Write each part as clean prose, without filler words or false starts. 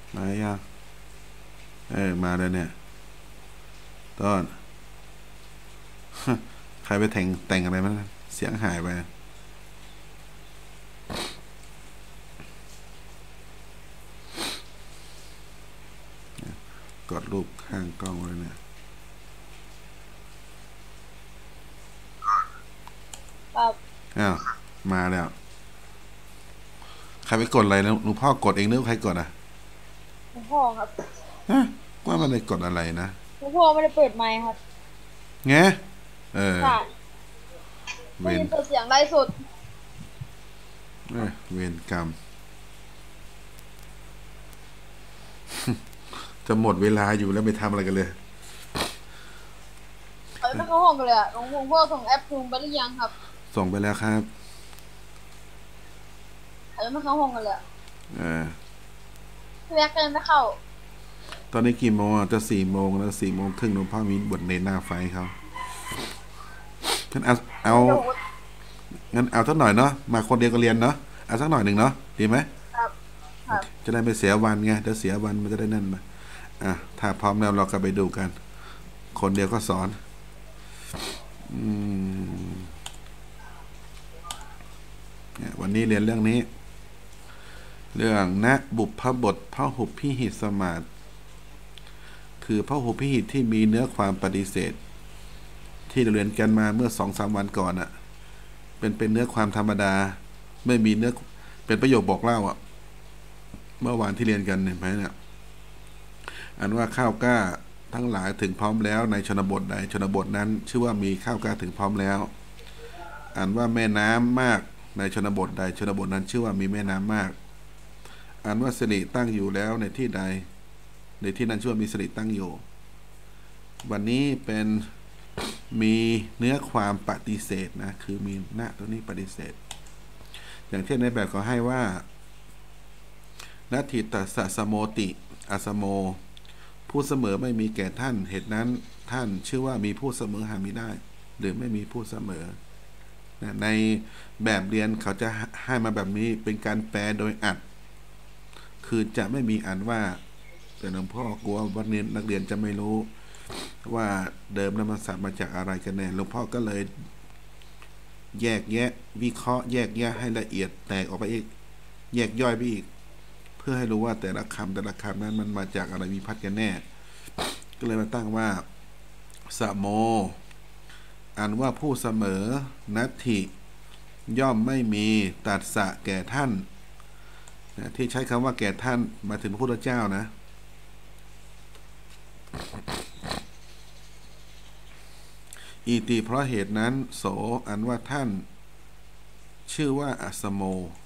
มายังมาเลยเนี่ยต้นใครไปแต่งอะไรมันเสียงหายไปกดรูปข้างกล้องเลยเนี่ยครับอ้าวมาแล้วใครไปกดอะไรนะหลวงพ่อกดเองหรือใครกดอ่ะหลวงพ่อครับฮะว่ามันไปกดอะไรนะหลวงพ่อไม่ได้เปิดไมค์ครับไงเออใช่เวรได้ยินแต่เสียงไลฟ์สดเวรกรรมจะหมดเวลาอยู่แล้วไม่ทำอะไรกันเลยไม่เข้าห้องกันเลยอะหลวงพ่อส่งแอปซูมไปหรือยังครับส่งไปแล้วครับไม่เข้าห้องกันเลยเออพี่แม็กก็ยังไม่เข้าตอนนี้กี่โมงจะ4 โมงแล้ว4 โมงครึ่งหลวงพ่อมีบทในหน้าไฟเขางั้นเอาเดี๋ยวงั้นเอาสักหน่อยเนาะมาคนเดียวก็เรียนเนาะเอาสักหน่อยหนึ่งเนาะดีไหมครับครับจะได้ไม่เสียวันไงเดี๋ยวเสียวันมันจะได้นั่นมาถ้าพร้อมแล้วเราก็ไปดูกัน คนเดียวก็สอนวันนี้เรียนเรื่องนี้ เรื่องนะบุพบทพหุพิหิตสมาสคือพหุพิหิตที่มีเนื้อความปฏิเสธ ที่เราเรียนกันมาเมื่อ2-3 วันก่อนอะเป็นเนื้อความธรรมดา ไม่มีเนื้อเป็นประโยคบอกเล่าอะเมื่อวานที่เรียนกันเห็นไหมเนี่ยอันว่าข้าวกล้าทั้งหลายถึงพร้อมแล้วในชนบทใดชนบทนั้นชื่อว่ามีข้าวกล้าถึงพร้อมแล้วอันว่าแม่น้ำมากในชนบทใดชนบทนั้นชื่อว่ามีแม่น้ำมากอันว่าสิริตั้งอยู่แล้วในที่ใดในที่นั้นชื่อว่ามีสิริตั้งอยู่วันนี้เป็นมีเนื้อความปฏิเสธนะคือมีหน้าตัวนี้ปฏิเสธอย่างเช่นในแบบเขาให้ว่านัตถิตัสสะสโมติอสโมผู้เสมอไม่มีแก่ท่านเหตุนั้นท่านชื่อว่ามีผู้เสมอหาไม่ได้หรือไม่มีผู้เสมอในแบบเรียนเขาจะให้มาแบบนี้เป็นการแปลโดยอัดคือจะไม่มีอันว่าแต่หลวงพ่อกลัววันนี้นักเรียนจะไม่รู้ว่าเดิมแล้วมันสับมาจากอะไรกันแน่หลวงพ่อก็เลยแยกแยะวิเคราะห์แยกแยะให้ละเอียดแตกออกไปอีกแยกย่อยไปอีกเพื่อให้รู้ว่าแต่ละคำนั้นมันมาจากอะไรวิพัฒน์กันแน่ก็เลยมาตั้งว่าสโมอันว่าผู้เสมอนัตถิย่อมไม่มีตัดสะแก่ท่านที่ใช้คำว่าแก่ท่านมาถึงพระพุทธเจ้านะอิติเพราะเหตุนั้นโสอันว่าท่านชื่อว่าอัสโม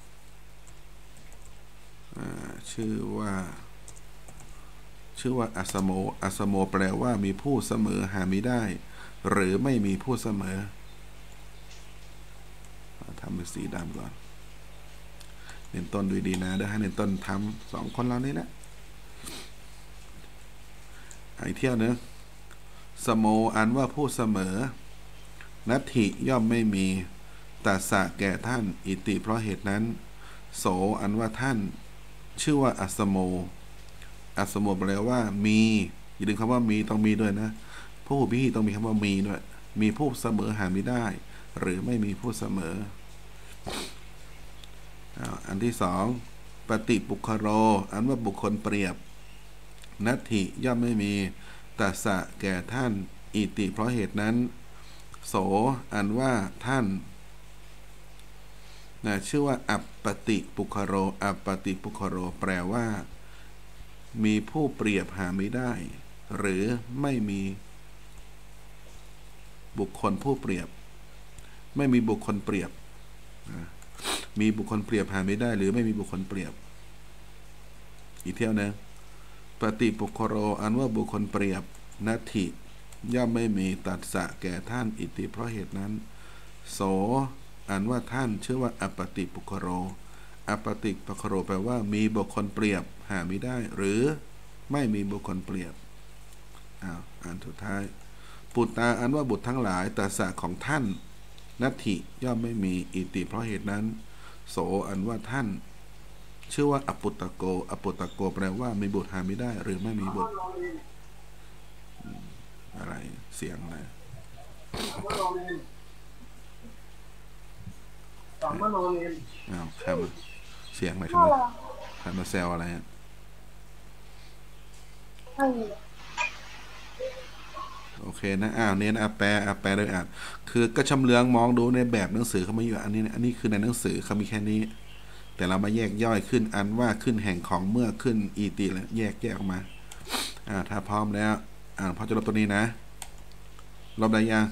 ชื่อว่าอัสโมแปลว่ามีผู้เสมอหาไม่ได้หรือไม่มีผู้เสมอทำเป็นสีดำก่อนเน้นต้นดูดีนะเดี๋ยวให้เน้นต้นทำ2 คนเรานี่นะอีกเที่ยวนึงสโมอันว่าผู้เสมอนัตถิย่อมไม่มีตัสสะแก่ท่านอิติเพราะเหตุนั้นโสอันว่าท่านชื่อว่าอัสโมแปลว่ามีอย่าลืมคำว่ามีต้องมีด้วยนะผู้พิหิต้องมีคำว่ามีด้วยมีผู้เสมอหาไม่ได้หรือไม่มีผู้เสมออันที่2ปฏิปุคโรอันว่าบุคคลเปรียบนัตถิย่อมไม่มีตัสสะแก่ท่านอิติเพราะเหตุนั้นโสอันว่าท่านชื่อว่าอัปปติปุคโรแปลว่ามีผู้เปรียบหาไม่ได้หรือไม่มีบุคคลผู้เปรียบไม่มีบุคคลเปรียบมีบุคคลเปรียบหาไม่ได้หรือไม่มีบุคคลเปรียบอีกเที่ยวนึงปฏิปุคโรอันว่าบุคคลเปรียบนัตถิย่อมไม่มีตัสสะแก่ท่านอิติเพราะเหตุนั้นโสอันว่าท่านชื่อว่าอปติปุคโรแปลว่ามีบุคคลเปรียบหาไม่ได้หรือไม่มีบุคคลเปรียบอ่านสุดท้ายปุตตาอันว่าบุตรทั้งหลายตัสสะของท่านนัตถิย่อมไม่มีอิติเพราะเหตุนั้นโสอันว่าท่านชื่อว่าอปุตตโกอปุตตโกแปลว่ามีบุตรหาไม่ได้หรือไม่มีบุตรอะไรเสียงอะไรอ้าวใครมาเสียงอะไรครับใครมาแซวอะไรโอเคนะเน้นแปลเลยคือก็ชำเลืองมองดูในแบบหนังสือเขาไม่อยู่อันนี้คือในหนังสือเขามีแค่นี้แต่เรามาแยกย่อยขึ้นอันว่าขึ้นแห่งของเมื่อขึ้นอีติแล้วแยกออกมาถ้าพร้อมแล้วพอจะลบตัวนี้นะลบได้ยัง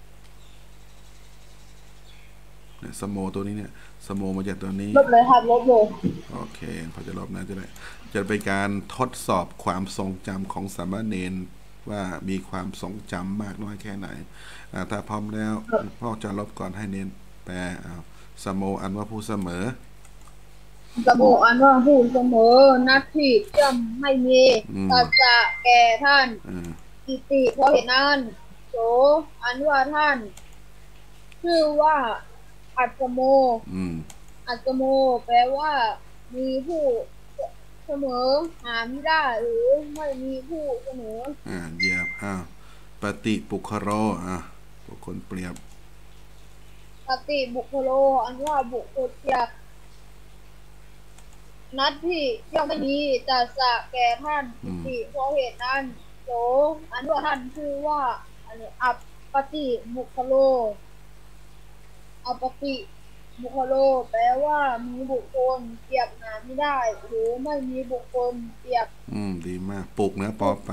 เนี่ยสโมตัวนี้เนี่ยสโมมาจากตัวนี้ลบเลยครับลบเลยโอเคพอจะลบนะจะเป็นการทดสอบความทรงจำของสามเณรว่ามีความทรงจำมากน้อยแค่ไหนถ้าพร้อมแล้วพ่อจะลบก่อนให้เน้นแปลสโมอันว่าผู้เสมอสโมอันว่าผู้เสมอนัตถิย่อมไม่มีตัสสะแก่ท่านอิติเพราะเหตุนั้นโสอันว่าท่านชื่อว่าอัตโมอัตโมแปลว่ามีผู้เสมอหาไม่ได้หรือไม่มีผู้เสมอเยี่ยมปฏิปุคโรบุคคลเปรียบปฏิบุคโลอันว่าบุคคลเปรียบนัตถิย่อมไม่มีตัสสะแก่ท่านอิติเพราะเหตุนั้นโสอันว่าท่านชื่อว่าอัปปฏิบุคโลอัปปฏิบุคโลแปลว่ามีบุคคลเปรียบหาไม่ได้หรือไม่มีบุคคลเปรียบดีมากปลุกนะปอปา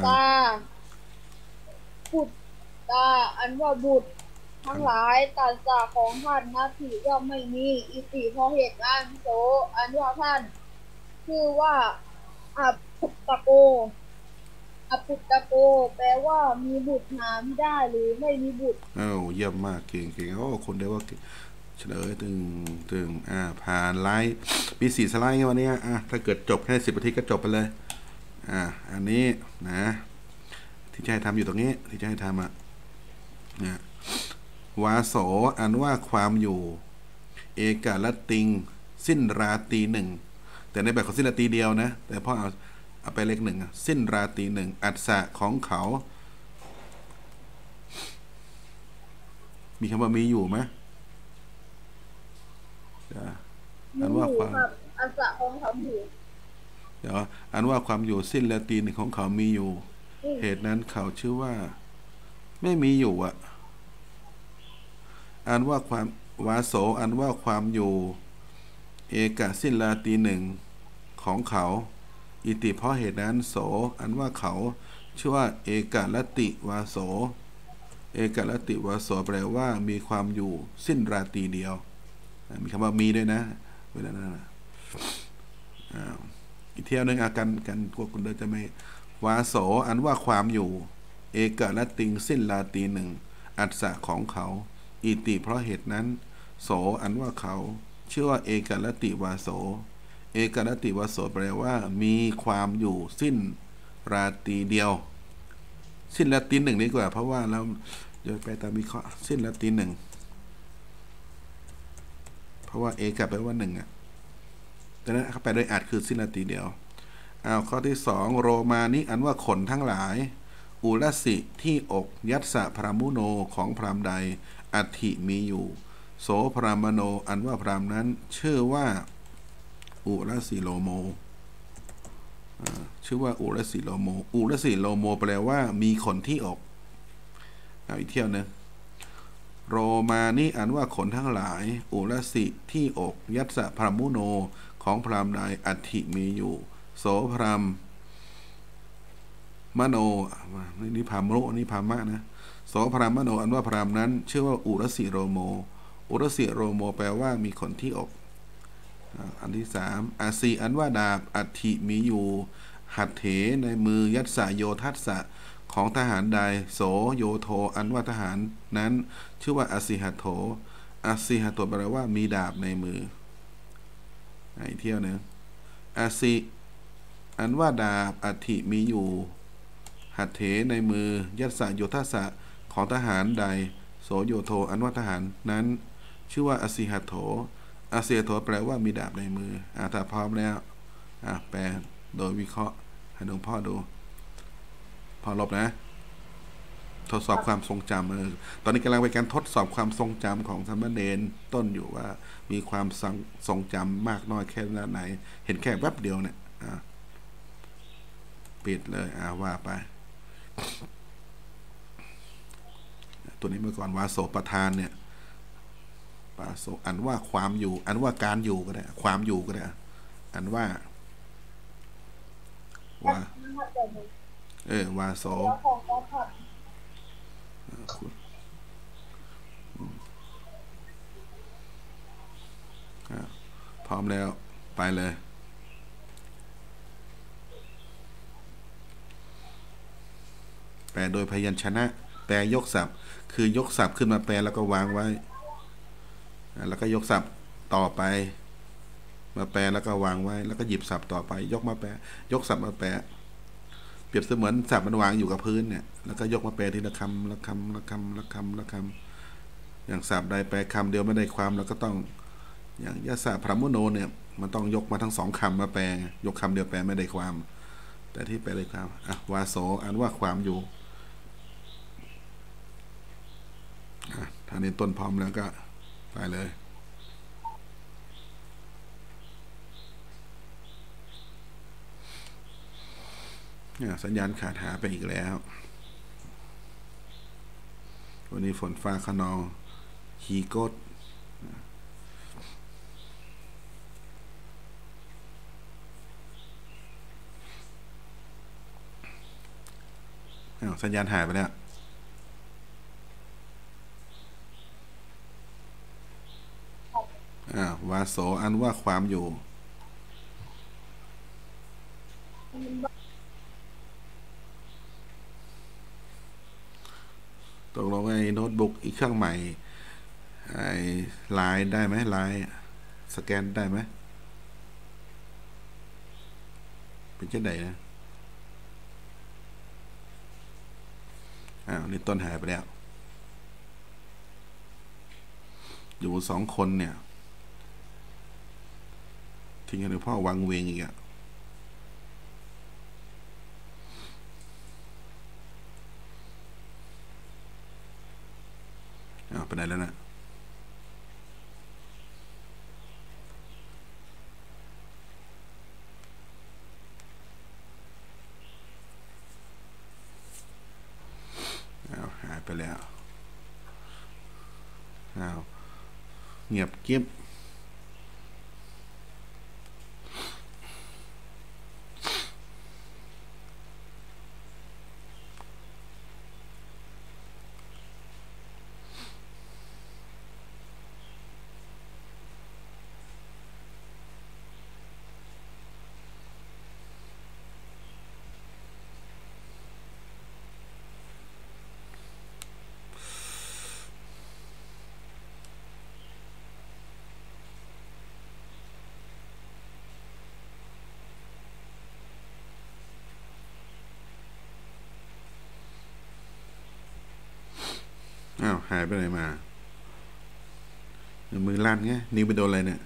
บุตรตาอันว่าบุตรทั้งหลายตัสสะของท่านนัตถิย่อมไม่มีอิติเพราะเหตุนั้นโสอันว่าท่านชื่อว่าอัปปุตตโกอัปปุตตโกแปลว่ามีบุตรหาไม่ได้หรือไม่มีบุตรเยี่ยมมากเก่งคนเดียวว่าเฉลยตึงผ่านไลฟ์มี4 สไลด์วันนี้ถ้าเกิดจบแค่10 นาทีก็จบไปเลยอันนี้นะที่จะให้ทำอยู่ตรงนี้ที่จะให้ทำวาโสอันว่าความอยู่เอกาลติงสิ้นราตรีหนึ่งแต่ในแบบของสิ้นราตรีเดียวนะแต่พ่อเอาไปเลขหนึ่งสิ้นราตรีหนึ่งอัศสะของเขามีคำว่ามีอยู่ไหมอันว่าความอัศสะของเขาอยู่เดี๋ยวอันว่าความอยู่สิ้นราตรีหนึ่งของเขามีอยู่เหตุนั้นเขาชื่อว่าไม่มีอยู่อันว่าความวาโสอันว่าความอยู่เอกะสิ้นราตรีหนึ่งของเขาอิติเพราะเหตุนั้นโสอันว่าเขาชื่อว่าเอกะลติวาโสเอกะลติวาโสแปลว่ามีความอยู่สิ้นราตรีเดียวมีคำว่ามีด้วยนะเวลานั้นอีกเที่ยวนึงกันพวกคุณเดินจะไม่วาโสอันว่าความอยู่เอกะลติงสิ้นราตรีหนึ่งอัศสะของเขาอิติเพราะเหตุนั้นโสอันว่าเขาชื่อว่าเอกลติวาโสเอกลติวาโสแปลว่ามีความอยู่สิ้นราตรีเดียวสิ้นราตรีหนึ่งดีกว่าเพราะว่าเราเดี๋ยวไปตามวิเคราะห์สิ้นราตรีหนึ่งเพราะว่าเอกแปลว่าหนึ่งดังนั้นเขาแปลโดยอาจคือสิ้นราตรีเดียวข้อที่2โรมานิอันว่าขนทั้งหลายอุรสิที่อกยัตสะพรามุโนของพรามใดอัฐิมีอยู่โสพรามโนอันว่าพรามนั้นชื่อว่าอุรสิโลโมชื่อว่าอุรสิโลโมอุรสิโลโมแปลว่ามีขนที่อกอีกเที่ยวนึงโรมานี่อันว่าขนทั้งหลายอุรสิที่อกยัตสะพรามุโนของพรามใดอัฐิมีอยู่โสพรามมโนนี่พามโรนี่พามะนะโสพรามโนอันว่าพรามนั้นชื่อว่าอุรสิโรโมอุรสิโรโมแปลว่ามีขนที่อกอันที่3อาซีอันว่าดาบอัฐิมีอยู่หัตเถในมือยัตสะโยทัสสะของทหารใดโสโยโทอันว่าทหารนั้นชื่อว่าอาสิหัตโถอาสิหัตโถแปลว่ามีดาบในมืออีกเที่ยวนึงอาซีอันว่าดาบอัฐิมีอยู่หัตเถในมือยัตสะโยทัสสะของทหารใดโสโยโทอันว่าทหารนั้นชื่อว่าอสิหัตโถออาเซียโถแปลว่ามีดาบในมือถ้าพร้อมแล้วแปลโดยวิเคราะห์ให้หลวงพ่อดูพอลบนะทดสอบความทรงจำตอนนี้กำลังเป็นการทดสอบความทรงจำของสามเณรต้นอยู่ว่ามีความทรงจำมากน้อยแค่ไหนเห็นแค่แวบเดียวเนี่ยปิดเลยว่าไปตัวนี้เมื่อก่อนวาโสประธานเนี่ยปาโสอันว่าความอยู่อันว่าการอยู่ก็ได้ความอยู่ก็ได้อันว่าวาวาโสพร้อมแล้วไปเลยแปลโดยพยัญชนะแปลยกศัพท์คือยกศัพท์ขึ้นมาแปลแล้วก็วางไว้แล้วก็ยกศัพท์ต่อไปมาแปลแล้วก็วางไว้แล้วก็หยิบศัพท์ต่อไปยกมาแปลยกศัพท์มาแปลเปรียบเสมือนศัพท์มันวางอยู่กับพื้นเนี่ยแล้วก็ยกมาแปลทีละคำละคำละคำละคำละคำอย่างศัพท์ใดแปลคำเดียวไม่ได้ความเราก็ต้องอย่างยะสะพรหมุโนเนี่ยมันต้องยกมาทั้งสองคำมาแปลยกคำเดียวแปลไม่ได้ความแต่ที่แปลได้ความวาโสอันว่าความอยู่ถ้าในต้นพร้อมแล้วก็ไปเลยสัญญาณขาดหายไปอีกแล้ววันนี้ฝนฟ้าคะนองฮีโกดสัญญาณหายไปแล้ววาโสอันว่าความอยู่ตกลงไอ้โน้ตบุ๊กอีกเครื่องใหม่ไอ้ไลน์ได้ไหมไลน์สแกนได้ไหมเป็นเช่นใดนะนี่ต้นหายไปแล้วอยู่2 คนเนี่ยทิ้งให้หลวงพ่อวังเวงอีกไปไหนแล้วนะหายไปแล้วเงียบเก็บหายไปไหนมามือลั่นไงนิ้วไปโดนอะไรเนี่ย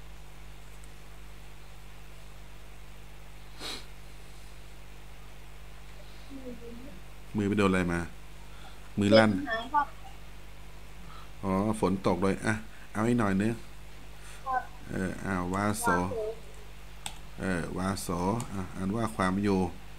มือไปโดนอะไรมามือลั่นฝนตกเลยเอาให้หน่อยนึงวาโสวาโสอันว่าความอยู่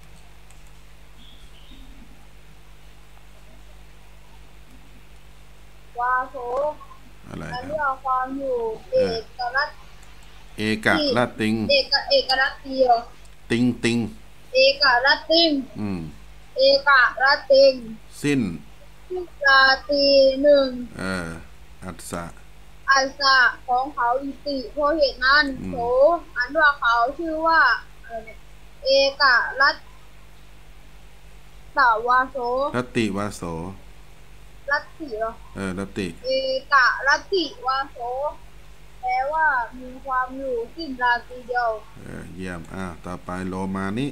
วาโสอะไรอันว่าความอยู่เอกรัตเอกรัตติงเอกรัตติติงเอกรัตติงเอกรัตติงสิ้นราตีหนึ่งอัสสะของเขาอิติเพราะเหตุนั้นโสอันว่าเขาชื่อว่าเอกรัตตวาโสรัตติวาโสรัตติเหรอรัตติเอกรัตติวาโสแปลว่ามีความอยู่สิ้นราตรีเดียวเยี่ยมต่อไปโลมานิ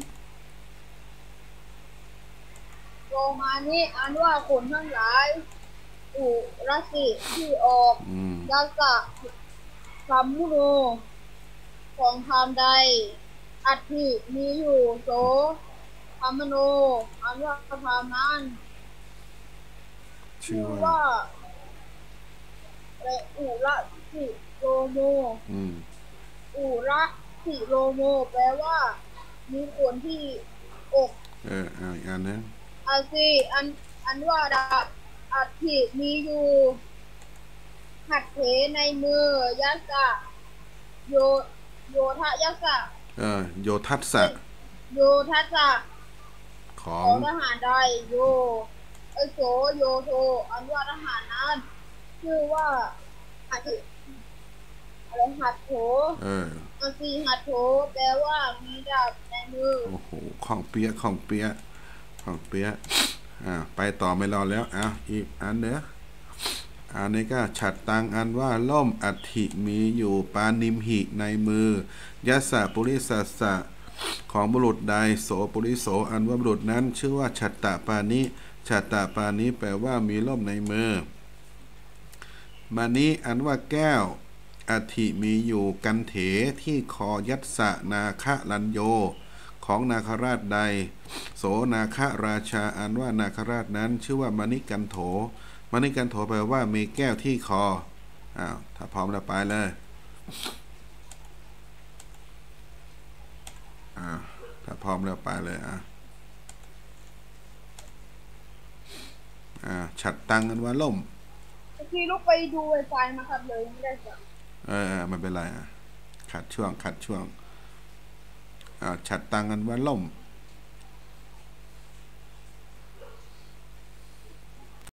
อันว่าคนทั้งหลายอุรสิที่ออกยัสสะคำมุโนของคำใดอัตถิมีอยู่โสคำมโนอันว่าคำนั้นชื่อชื่อว่าว่าและอุระสิโลโมอืมอุระสิโลโมแปลว่ามีขนที่อกอีกอันนึงอาซีอันว่าดาอัฐิมีอยู่หัตถเถในมือยัสสะโยโยทะยัสสะโยทัสสะโยทัสสะของของทหารใดโยโสโยโทอันว่าทหารนั้นชื่อว่าหัตถิอะไรหัตโถอาซีหัตโถแปลว่ามีดาบในมือโอ้โหของเปียของเปียของเปียไปต่อไม่รอแล้วอีกอันเนื้ออันนี้ก็ฉัดตังอันว่าล่มอัฐิมีอยู่ปานิมหิในมือยัสสะปุริสัสสะของบุรุษใดโสปุริโสอันว่าบุรุษนั้นชื่อว่าฉัตตปานิฉัตตปานิแปลว่ามีล่มในมือมานิอันว่าแก้วอัฐิมีอยู่กันเถที่คอยัสสะนาคะลันโยของนาคราชใดโสนาคราชาอันว่านาคราชนั้นชื่อว่ามณิกันโถมณิกันโถแปลว่ามีแก้วที่คอถ้าพร้อมแล้วไปเลยถ้าพร้อมแล้วไปเลยฉัดตังกันว่าล่มที่ลูกไปดูไวไฟมาครับเลยไม่ได้จ้ะมันเป็นไรขัดช่วงฉัดตังกันว่าล่ม